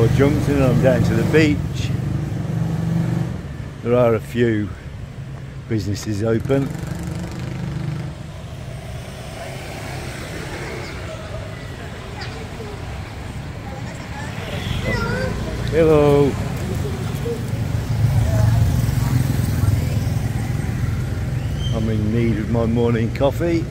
Moor Junction and I'm down to the beach. There are a few businesses open. Hello. I'm in need of my morning coffee.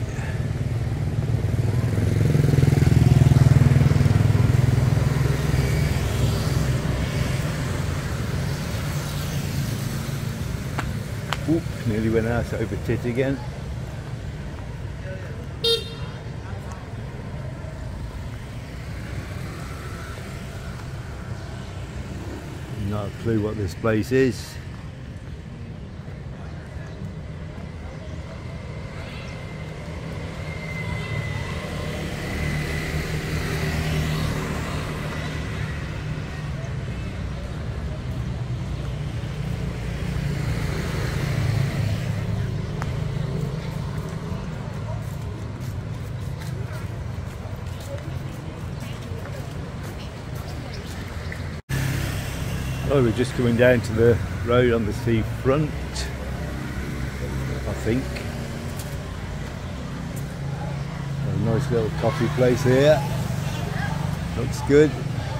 Oop, nearly went out over tit again. Not a clue what this place is. Oh, we're just coming down to the road on the seafront, I think. A nice little coffee place here. Looks good.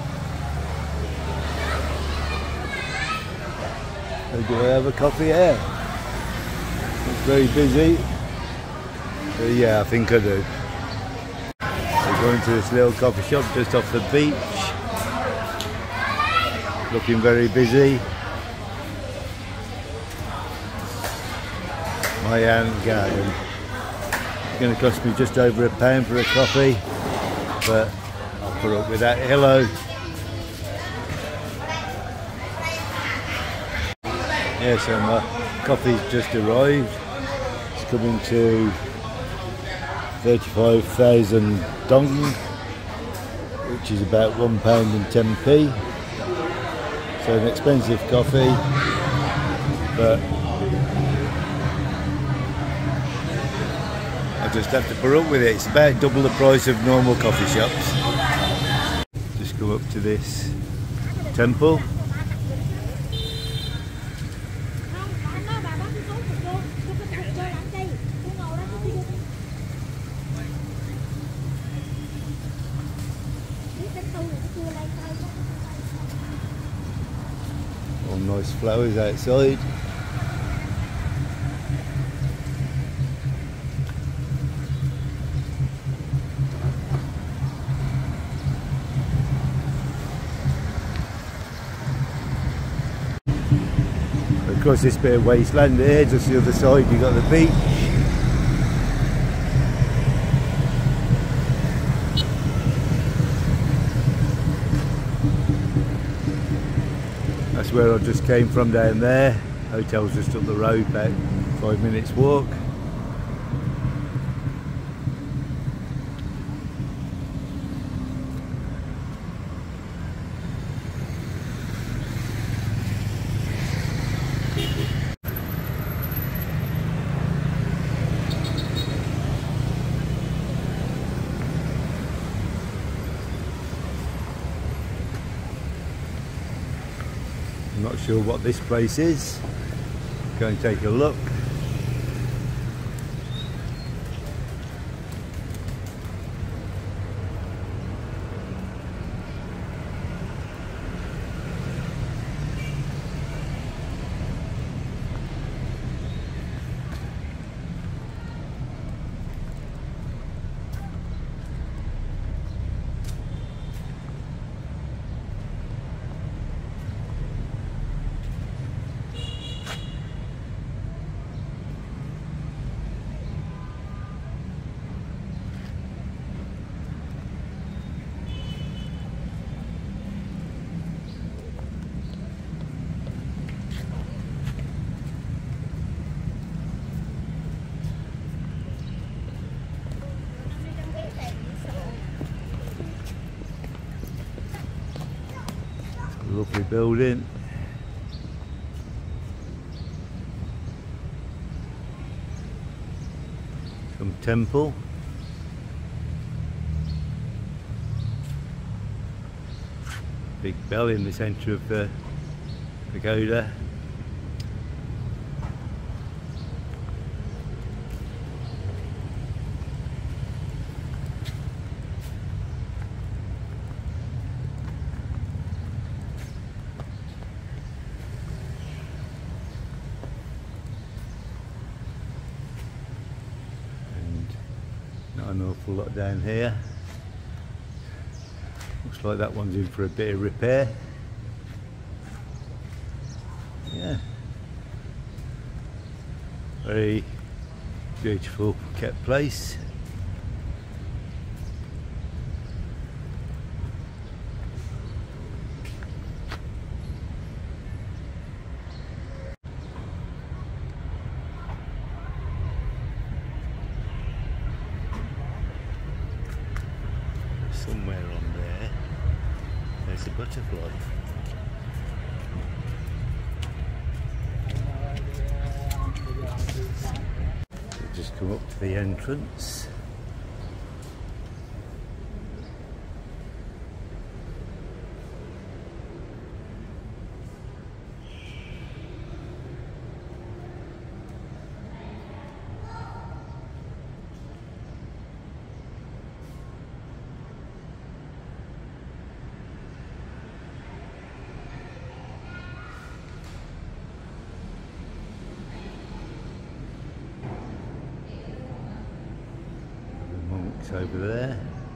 Oh, do I have a coffee here? It's very busy. Yeah, I think I do. We're going to this little coffee shop just off the beach. Looking very busy. My aunt garden. It's going to cost me just over £1 for a coffee, but I'll put up with that. Hello. Yeah, so my coffee's just arrived. It's coming to 35,000 dong, which is about £1.10. So an expensive coffee, but I just have to put up with it. It's about double the price of normal coffee shops. Just come up to this temple. All nice flowers outside. Across this bit of wasteland here, just the other side you've got the beach. That's where I just came from down there. Hotel's just up the road, about 5 minutes walk. I'm not sure what this place is. Go and take a look. Lovely building. Some temple. Big bell in the centre of the pagoda. And not an awful lot down here. Looks like that one's in for a bit of repair. Yeah. Very beautiful kept place. Somewhere on there, there's a butterfly. We'll just come up to the entrance. Over there.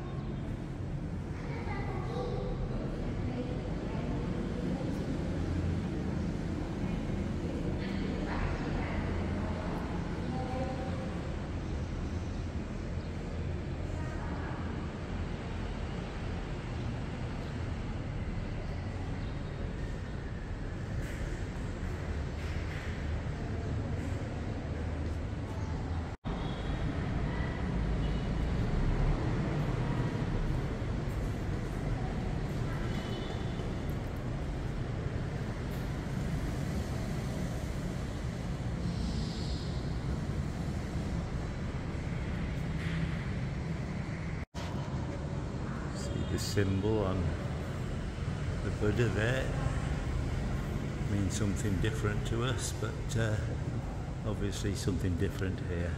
The symbol on the Buddha there means something different to us, but obviously something different here.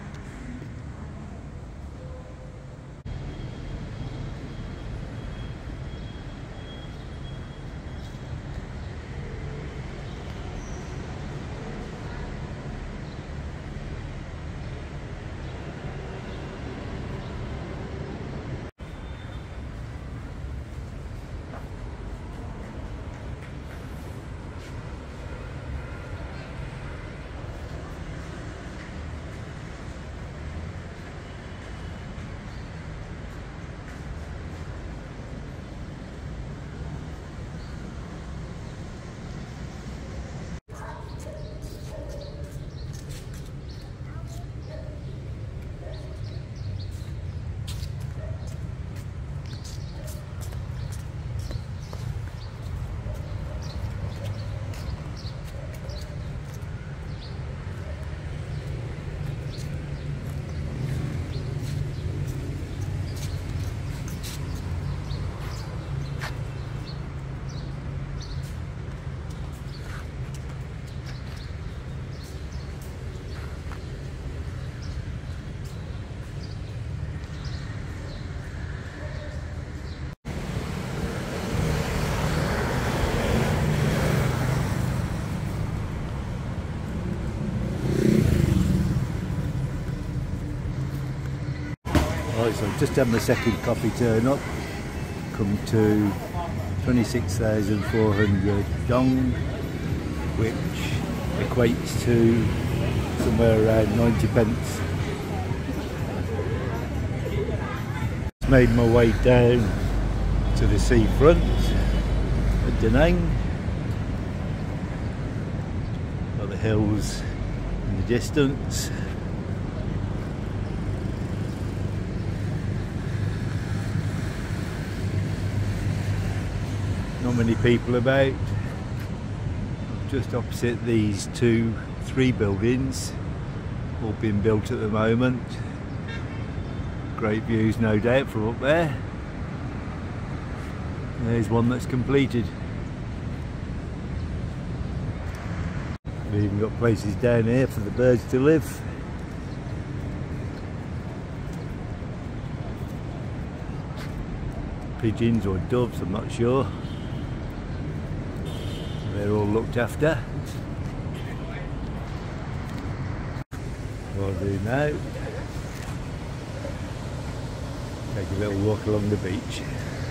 Right, so I've just had my second coffee turn up, come to 26,400 dong, which equates to somewhere around 90 pence. Made my way down to the seafront at Da Nang. Got the hills in the distance. Not many people about. Just opposite these 3 buildings, all being built at the moment. Great views, no doubt, from up there. There's one that's completed. We've even got places down here for the birds to live. Pigeons or doves, I'm not sure. They're all looked after. What I'll do now, take a little walk along the beach.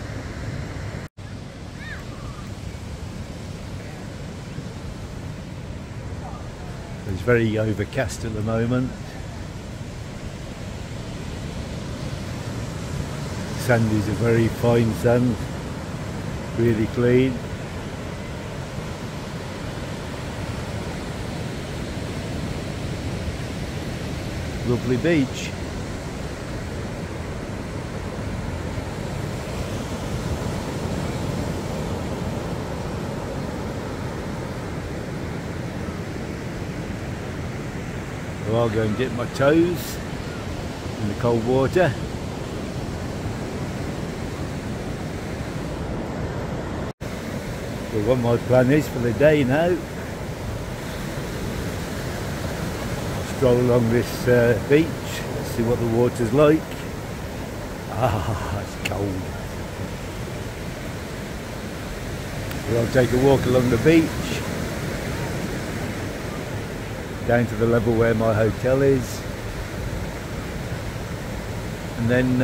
It's very overcast at the moment. Sand is a very fine sand, really clean. Lovely beach. Well, I'll go and dip my toes in the cold water. So what my plan is for the day now, stroll along this beach, let's see what the water's like. Ah, it's cold. So I'll take a walk along the beach, down to the level where my hotel is, and then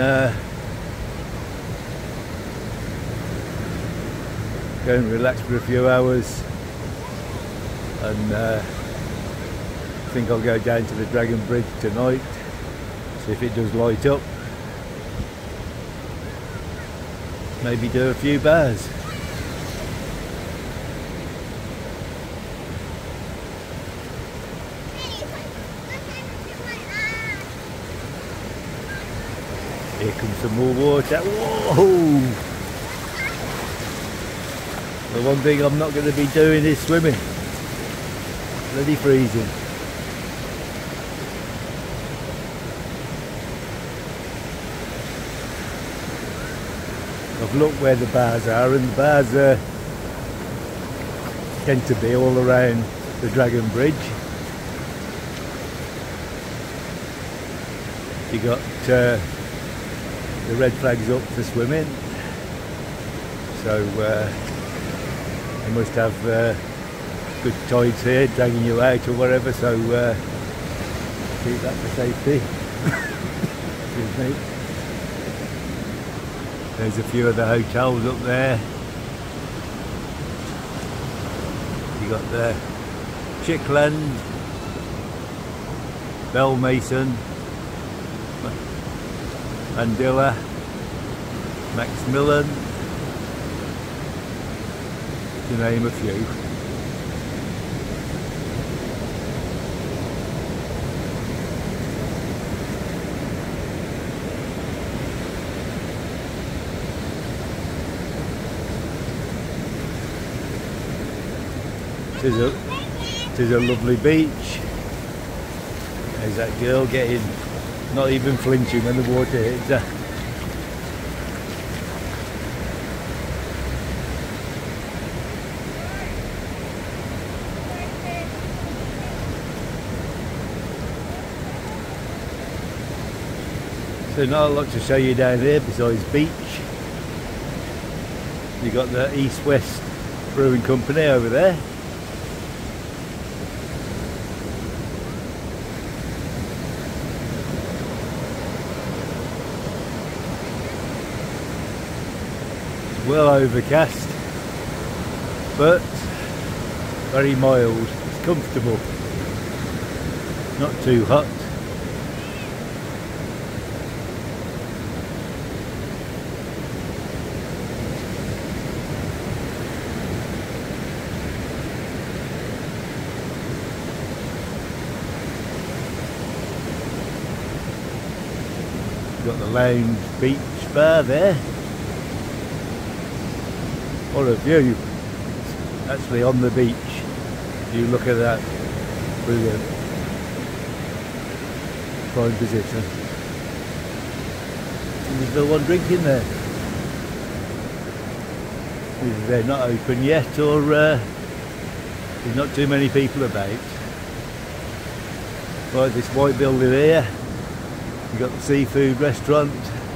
go and relax for a few hours, and I think I'll go down to the Dragon Bridge tonight, see if it does light up, maybe do a few bars. Here comes some more water. Whoa! The one thing I'm not going to be doing is swimming. Bloody freezing. I've looked where the bars are, and the bars tend to be all around the Dragon Bridge. You got the red flags up for swimming, so you must have good tides here dragging you out or whatever, so keep that for safety. Excuse me. There's a few of the hotels up there. You got the Chickland, Belmason, Mandilla, Maxmillan, to name a few. It is a lovely beach. There's that girl getting, not even flinching when the water hits her. So not a lot to show you down here besides beach. You got the East West Brewing Company over there. Well overcast, but very mild. It's comfortable, not too hot. Got the Lounge Beach Bar there. What a view, actually on the beach. You look at that, brilliant. Prime position. And there's no one drinking there. either they're not open yet or there's not too many people about. Right, this white building here, you've got the seafood restaurant.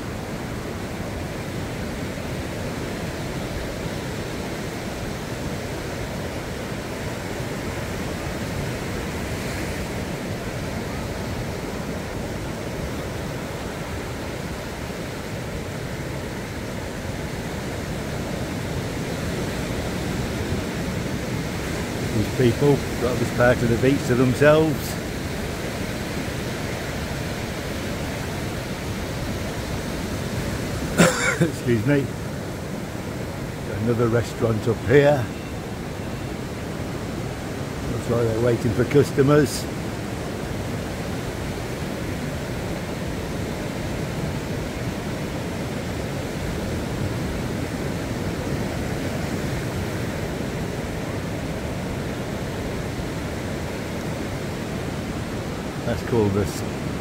These people got this part of the beach to themselves. Excuse me. Got another restaurant up here. Looks like they're waiting for customers. That's called the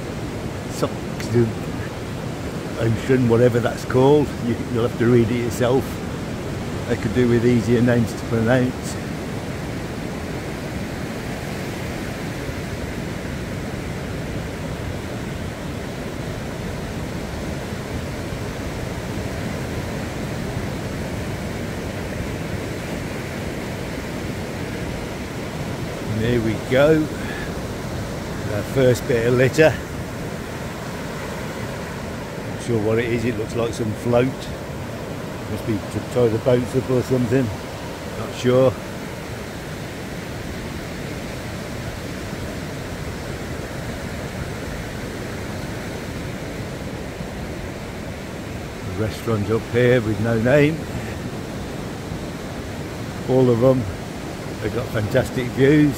Ocean, whatever that's called. You'll have to read it yourself. They could do with easier names to pronounce. And there we go. Our first bit of litter. Not sure what it is, it looks like some float. Must be to tie the boats up or something. Not sure. The restaurant up here with no name. All of them, they've got fantastic views.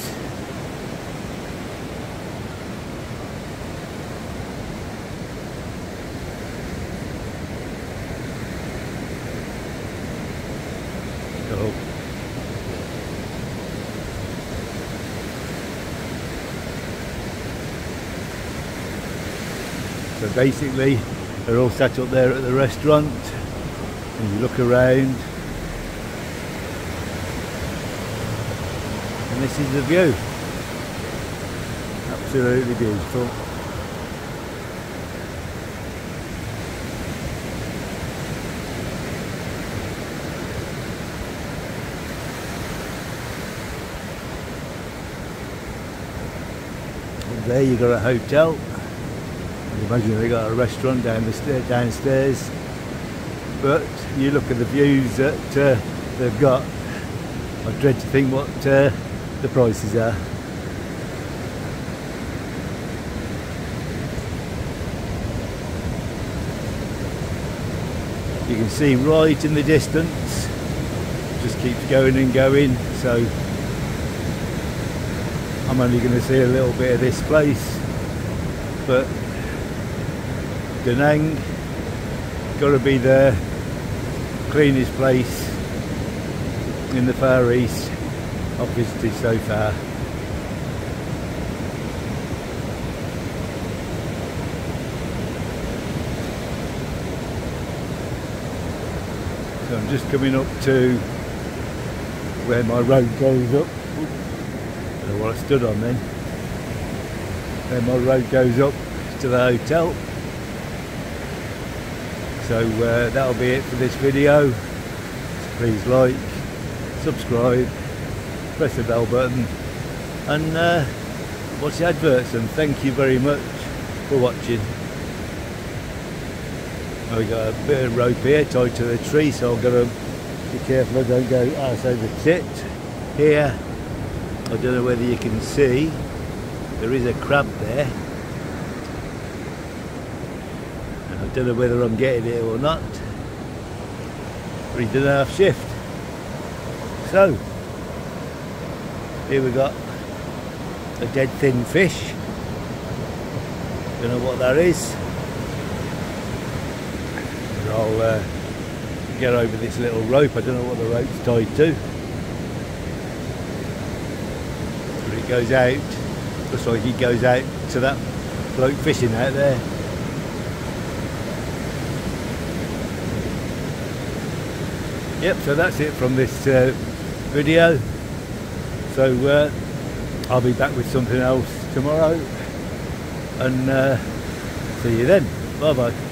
So basically they're all sat up there at the restaurant and you look around and this is the view. Absolutely beautiful. And there you got a hotel. Imagine they got a restaurant downstairs, but you look at the views that they've got. I dread to think what the prices are. You can see right in the distance, just keeps going and going. So I'm only going to see a little bit of this place, but Da Nang, got to be the cleanest place in the Far East I've visited so far. So I'm just coming up to where my road goes up. I don't know what I stood on then. Where my road goes up to the hotel. So that'll be it for this video. So please like, subscribe, press the bell button and watch the adverts, and thank you very much for watching. I've got a bit of rope here tied to the tree, so I've got to be careful I don't go arse over tit. Here, I don't know whether you can see, there is a crab there. I don't know whether I'm getting it or not, but he did a half shift. So here we got a dead thin fish. Don't know what that is. And I'll get over this little rope. I don't know what the rope's tied to, but it goes out. Looks like it goes out to that bloke fishing out there. Yep, so that's it from this video. So I'll be back with something else tomorrow, and see you then. Bye bye.